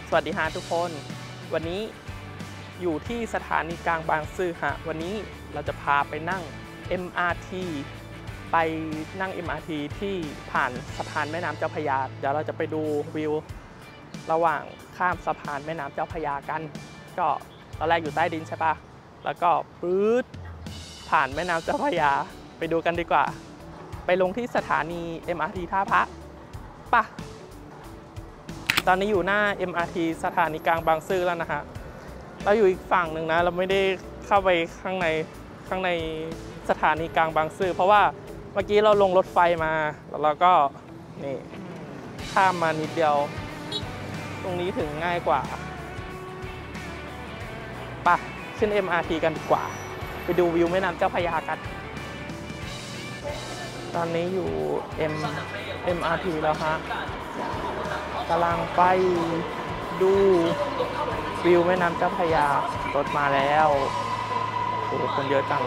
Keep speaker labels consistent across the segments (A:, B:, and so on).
A: สวัสดีฮะทุกคนวันนี้อยู่ที่สถานีกลางบางซื่อฮะวันนี้เราจะพาไปนั่ง MRT ไปนั่ง MRT ที่ผ่านสะพานแม่น้ำเจ้าพระยาเดี๋ยวเราจะไปดูวิวระหว่างข้ามสะพานแม่น้ำเจ้าพระยากันก็ตอนแรกอยู่ใต้ดินใช่ปะแล้วก็ปื๊ดผ่านแม่น้ำเจ้าพระยาไปดูกันดีกว่าไปลงที่สถานี MRT ท่าพระปะตอนนี้อยู่หน้า MRT สถานีกลางบางซื่อแล้วนะฮะเราอยู่อีกฝั่งหนึ่งนะเราไม่ได้เข้าไปข้างในสถานีกลางบางซื่อเพราะว่าเมื่อกี้เราลงรถไฟมาแล้วเราก็นี่ข้ามมานิดเดียวตรงนี้ถึงง่ายกว่าไปขึ้น MRT กันดีกว่าไปดูวิวแม่น้ำเจ้าพระยากันตอนนี้อยู่ MRT แล้วฮะกำลังไปดูวิวแม่น้ำเจ้าพระยารถมาแล้วโอ้คนเยอะจัง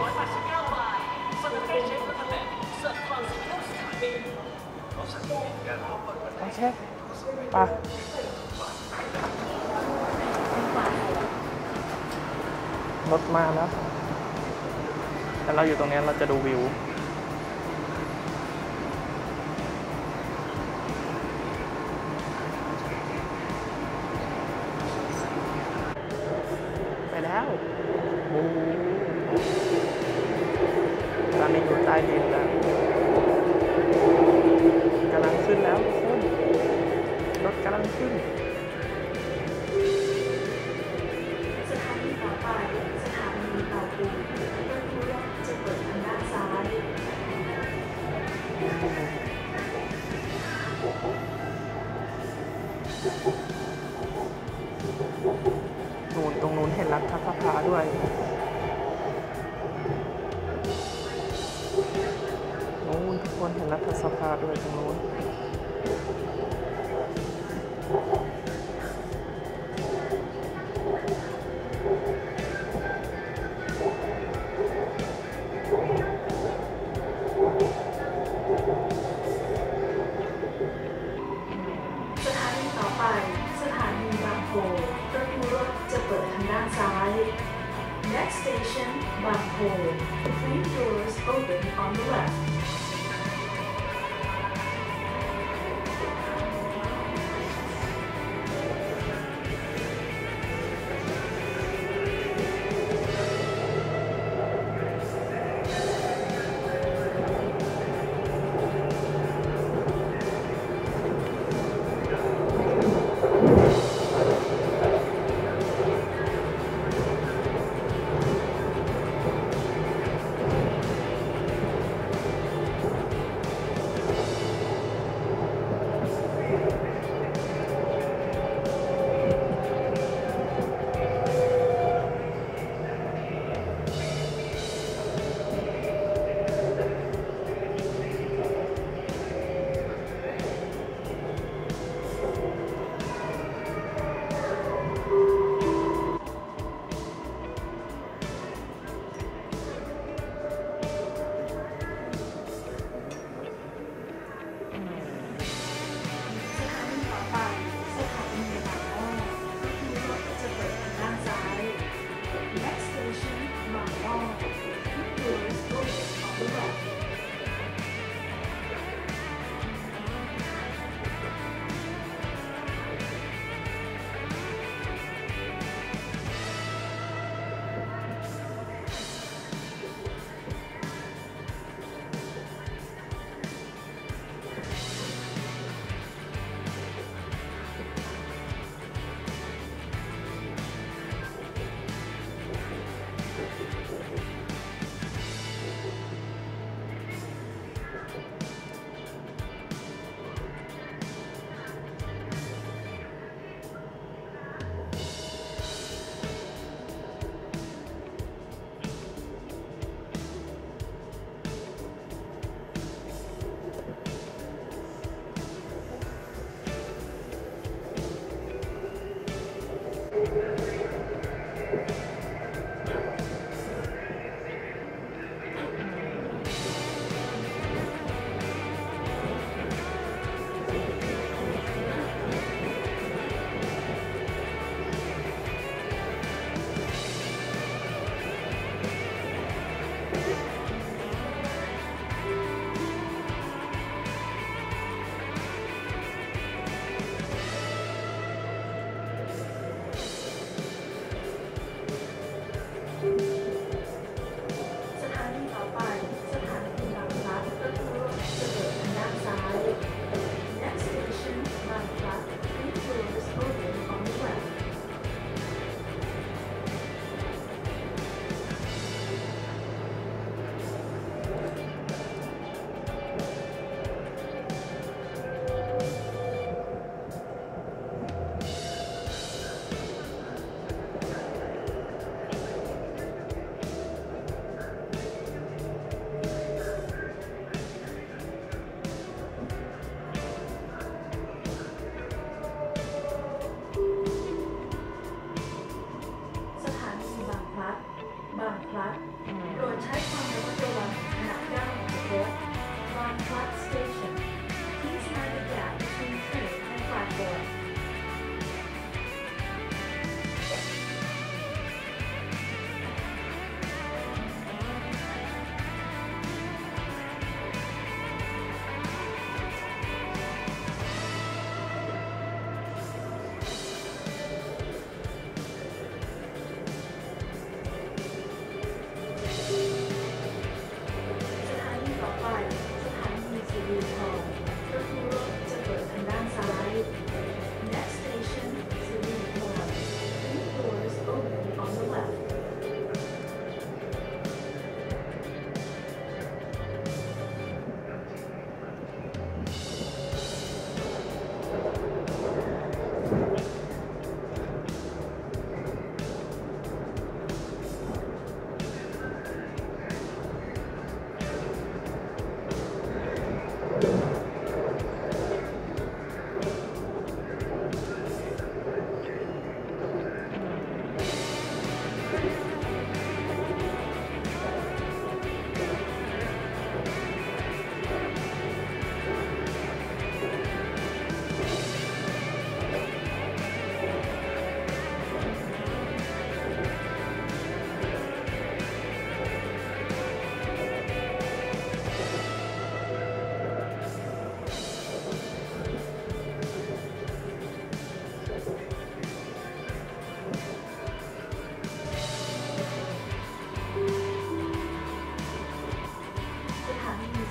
A: โอเคไปรถมาแล้วแต่เราอยู่ตรงนี้เราจะดูวิวไปแล้วโอ้ตอนนี้อยู่ใต้ดินแล้วกำลังขึ้นแล้วทุกคนรถกำลังขึ้น
B: สถานีต่อไปสถานีเตาปูนรถตู้จะเปิดทางด้านซ้าย
A: นู่นตรงนู้นเห็นรัฐสภาด้วยนู่นทุกคนเห็นรัฐสภาด้วยตรงนู้น
B: สถานีต่อไปสถานีบางโพรถตู้จะเปิดทางด้านซ้าย Next station บางโพ Three doors open on the left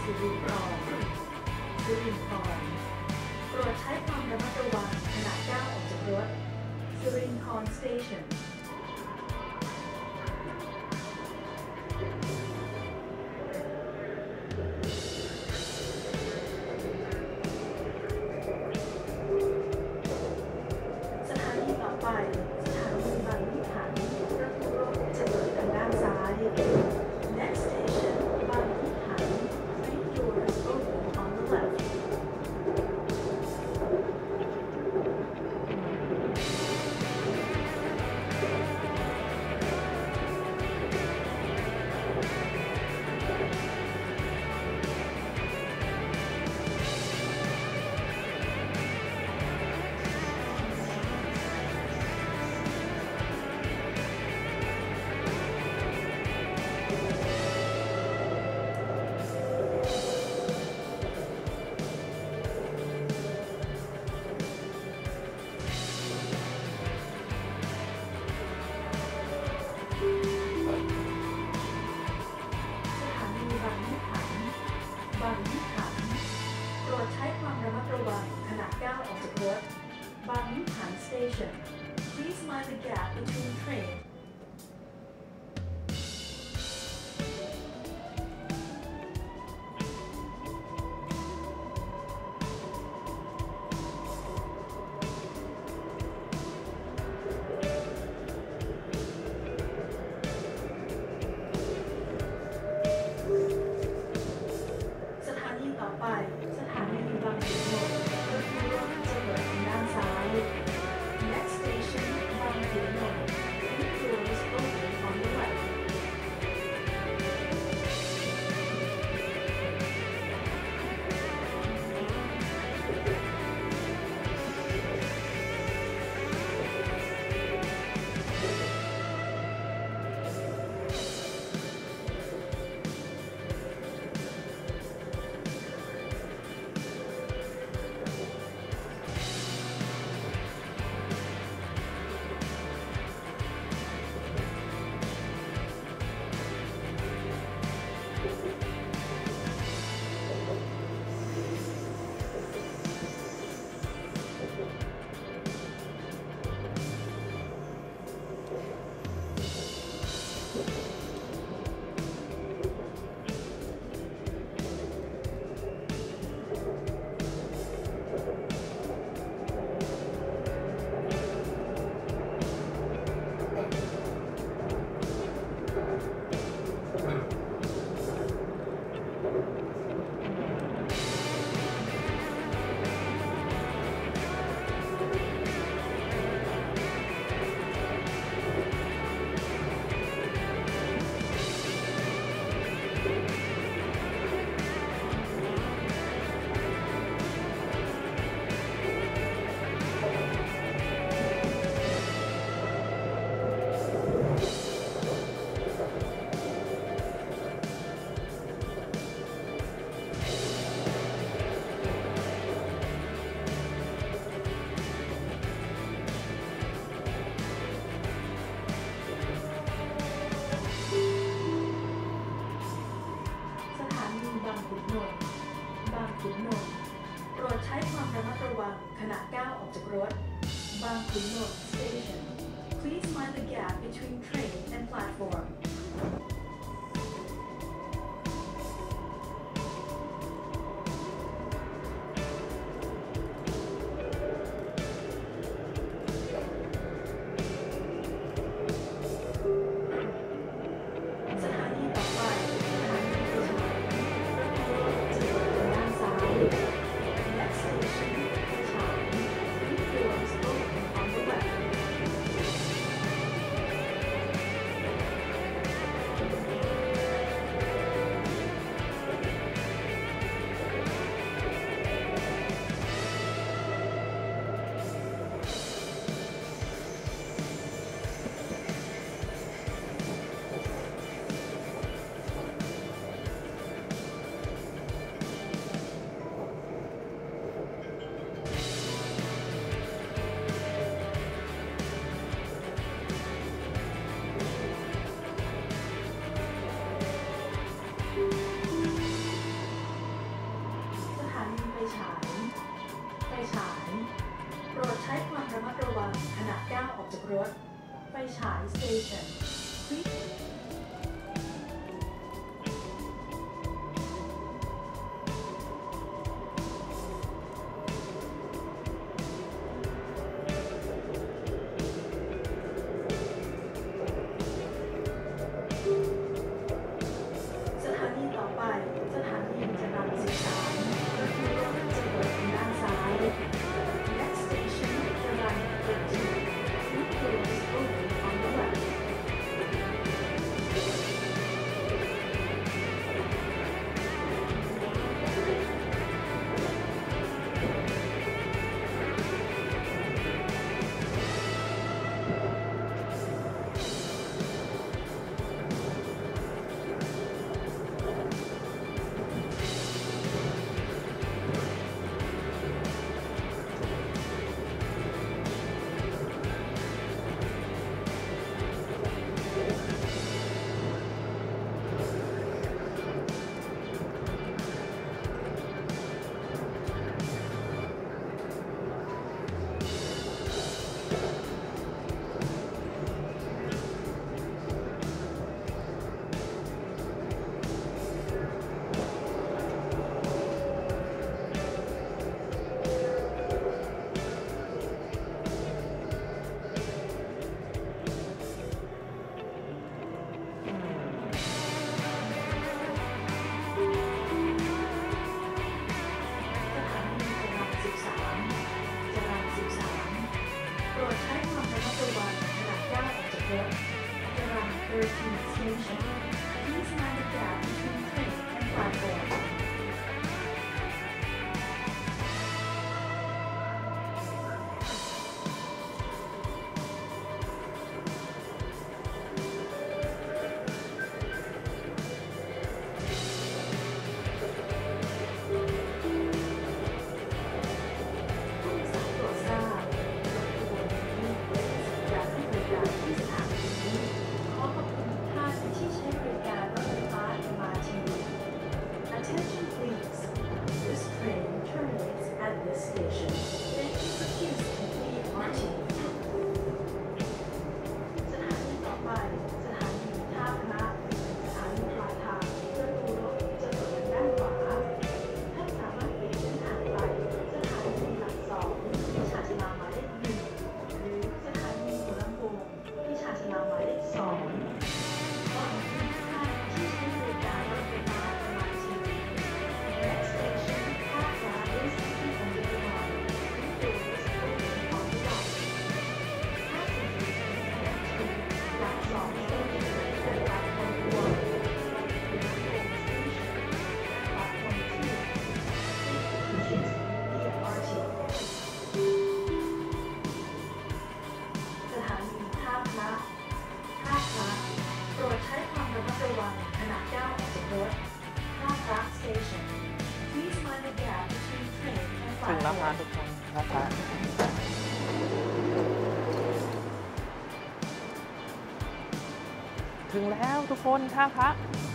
B: สิรินธรโปรดใช้ความระมัดระวังขณะก้าวออกจากรถสิรินธร Stationสถานีต่อไปสถานีบางยี่ขันประตูรถจะเปิดทางด้านซ้าย Next station บางยี่ขัน Main doors open on the leftสถานีบางยี่ขันโปรดใช้ความระมัดระวังขณะก้าวออกจากรถบางยี่ขัน Station Please mind the gap between trainสถานีต่อไปสถานีบางขุนนนท์ประตูรถจะเปิดทางด้านซ้าย Next station บางขุนนนท์ Main doors open on the left โปรดใช้ความระมัดระวังขณะก้าวออกจากรถบางขุนนนท์ Station Please mind the gap between train and platformสถานีต่อไปสถานีประชาประตูรถจะเปิดทางด้านซ้าย Next station ประชา Main doors open on the left ฉาย โปรดใช้ความระมัดระวังขณะก้าวออกจากรถ ไฟฉาย station Please สถานีต่อไป สถานีจรัญ13ประตูรถจะเปิดทางด้านซ้าย Next station จรัญ13 Three doors open on the left Station. Please mind the gap between train and platform.
A: ถึงแล้วค่ะทุกคนนะคะถึงแล้วทุกคนท่าพระ